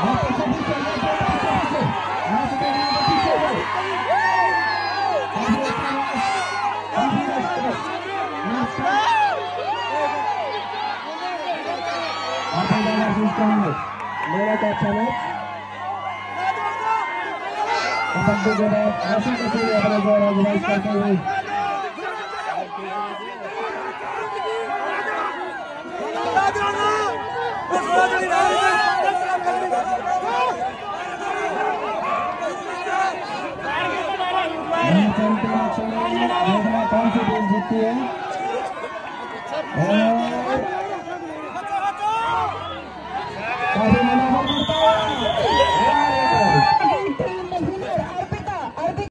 मेरा का अच्छा मैच ऐसा कैसे अपने जोर आजमाइश करते हुए कौन सी टीम जीतती है काफी मुनाफा मिलता है।